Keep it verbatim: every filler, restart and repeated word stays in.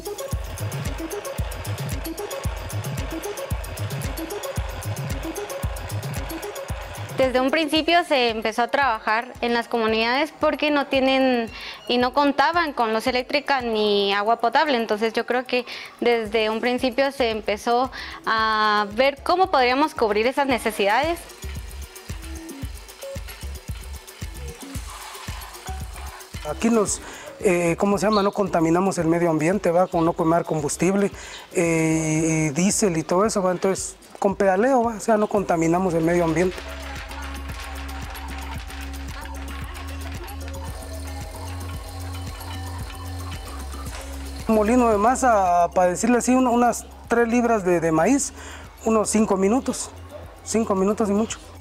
Desde un principio se empezó a trabajar en las comunidades porque no tienen y no contaban con luz eléctrica ni agua potable. Entonces yo creo que desde un principio se empezó a ver cómo podríamos cubrir esas necesidades. Aquí nos, eh, ¿cómo se llama? No contaminamos el medio ambiente, ¿va? Con no quemar combustible, eh, y diésel y todo eso, ¿va? Entonces con pedaleo, ¿va? O sea, no contaminamos el medio ambiente. Un molino de masa, para decirle así, unas tres libras de, de maíz, unos cinco minutos, cinco minutos y mucho.